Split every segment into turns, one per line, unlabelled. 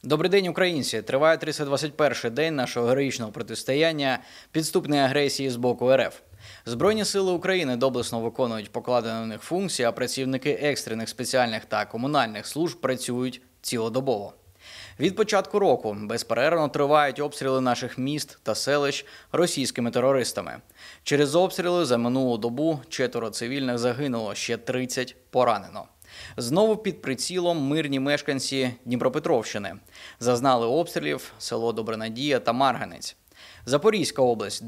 Добрий день, українці! Триває 321-й день нашого героїчного протистояння підступної агресії з боку РФ. Збройні сили України доблесно виконують покладені на них функції, а працівники екстрених, спеціальних та комунальних служб працюють цілодобово. Від початку року безперервно тривають обстріли наших міст та селищ російськими терористами. Через обстріли за минулу добу 4 цивільних загинуло, ще 30 поранено. Знову під прицілом мирні мешканці Дніпропетровщини. Зазнали обстрілів село Добронадія та Марганець. Запорізька область –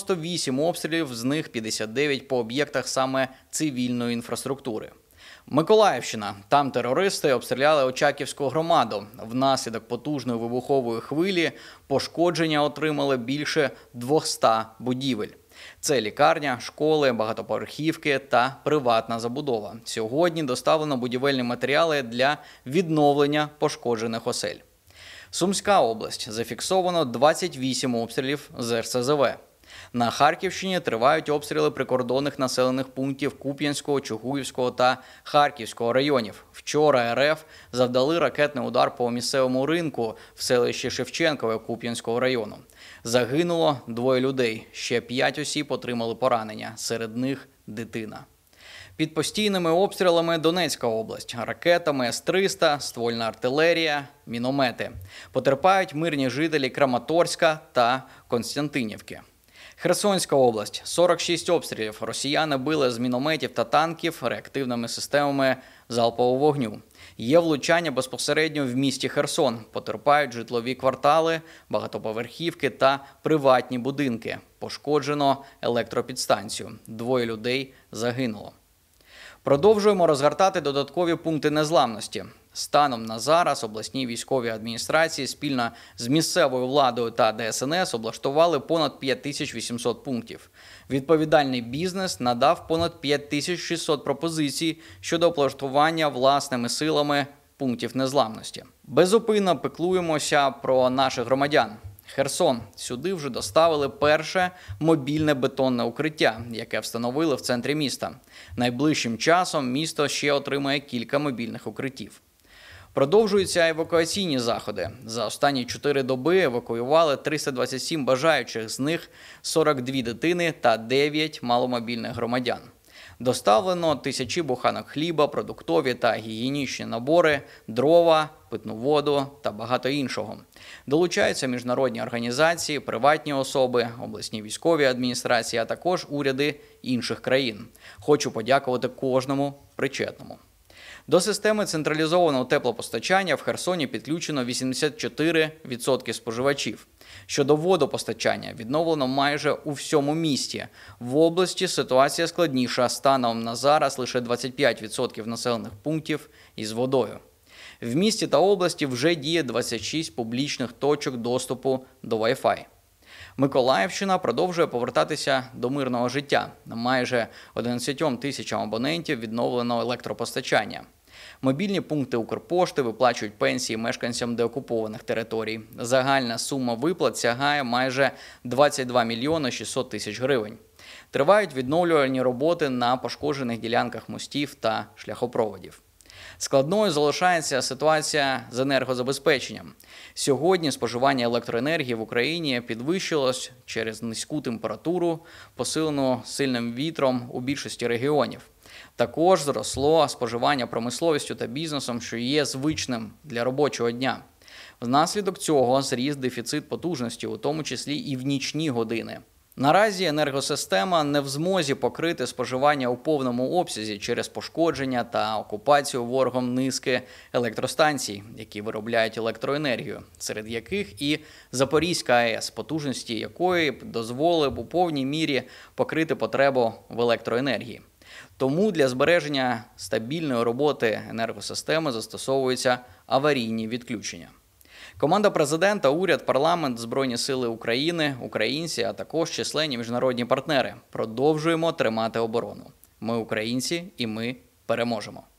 98 обстрілів, з них 59 по об'єктах саме цивільної інфраструктури. Миколаївщина. Там терористи обстріляли Очаківську громаду. Внаслідок потужної вибухової хвилі пошкодження отримали більше 200 будівель. Це лікарня, школи, багатоповерхівки та приватна забудова. Сьогодні доставлено будівельні матеріали для відновлення пошкоджених осель. Сумська область. Зафіксовано 28 обстрілів з РСЗВ. На Харківщині тривають обстріли прикордонних населених пунктів Куп'янського, Чугуївського та Харківського районів. Вчора РФ завдали ракетний удар по місцевому ринку в селищі Шевченкове Куп'янського району. Загинуло 2 людей, ще 5 осіб отримали поранення, серед них дитина. Під постійними обстрілами Донецька область. Ракетами С-300, ствольна артилерія, міномети. Потерпають мирні жителі Краматорська та Константинівки. Херсонська область. 46 обстрілів. Росіяни били з мінометів та танків реактивними системами залпового вогню. Є влучання безпосередньо в місті Херсон. Потерпають житлові квартали, багатоповерхівки та приватні будинки. Пошкоджено електропідстанцію. 2 людей загинуло. Продовжуємо розгортати додаткові пункти незламності. Станом на зараз обласні військові адміністрації спільно з місцевою владою та ДСНС облаштували понад 5800 пунктів. Відповідальний бізнес надав понад 5600 пропозицій щодо облаштування власними силами пунктів незламності. Безупинно піклуємося про наших громадян. Херсон. Сюди вже доставили перше мобільне бетонне укриття, яке встановили в центрі міста. Найближчим часом місто ще отримає кілька мобільних укриттів. Продовжуються евакуаційні заходи. За останні 4 доби евакуювали 327 бажаючих, з них 42 дитини та 9 маломобільних громадян. Доставлено тисячі буханок хліба, продуктові та гігієнічні набори, дрова, питну воду та багато іншого. Долучаються міжнародні організації, приватні особи, обласні військові адміністрації, а також уряди інших країн. Хочу подякувати кожному причетному. До системи централізованого теплопостачання в Херсоні підключено 84% споживачів. Щодо водопостачання, відновлено майже у всьому місті. В області ситуація складніша. Станом на зараз лише 25% населених пунктів із водою. В місті та області вже діє 26 публічних точок доступу до Wi-Fi. Миколаївщина продовжує повертатися до мирного життя. Майже 11 тисячам абонентів відновлено електропостачання. Мобільні пункти Укрпошти виплачують пенсії мешканцям деокупованих територій. Загальна сума виплат сягає майже 22 мільйони 600 тисяч гривень. Тривають відновлювальні роботи на пошкоджених ділянках мостів та шляхопроводів. Складною залишається ситуація з енергозабезпеченням. Сьогодні споживання електроенергії в Україні підвищилось через низьку температуру, посилену сильним вітром у більшості регіонів. Також зросло споживання промисловістю та бізнесом, що є звичним для робочого дня. Внаслідок цього зріс дефіцит потужності, у тому числі і в нічні години. Наразі енергосистема не в змозі покрити споживання у повному обсязі через пошкодження та окупацію ворогом низки електростанцій, які виробляють електроенергію, серед яких і Запорізька АЕС, потужності якої дозволили б у повній мірі покрити потребу в електроенергії. Тому для збереження стабільної роботи енергосистеми застосовуються аварійні відключення. Команда президента, уряд, парламент, Збройні сили України, українці, а також численні міжнародні партнери. Продовжуємо тримати оборону. Ми українці і ми переможемо.